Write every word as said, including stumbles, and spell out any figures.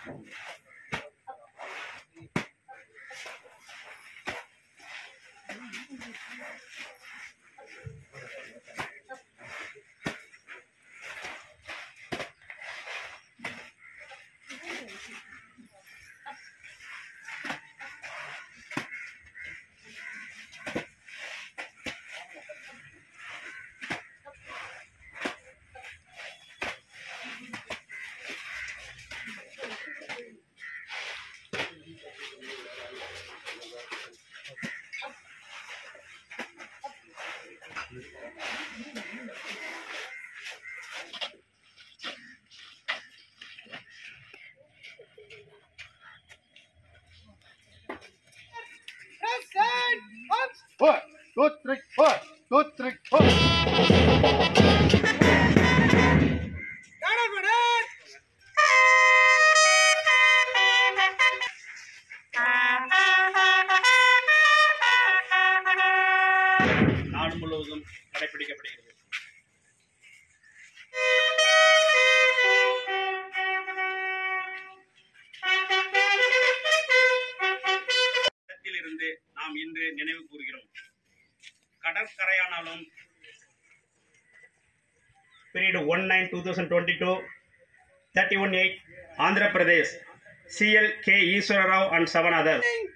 Four, two, three, four, two, three, four. நாடு முழுவதும் கடைபிடிக்கப்படுகிறது. இருந்து நாம் இன்று நினைவு கூறுகிறோம். கடற்கரையானாலும் period one nine twenty twenty-two thirty-one eight Andhra Pradesh C L K Iswara Rao and seven others.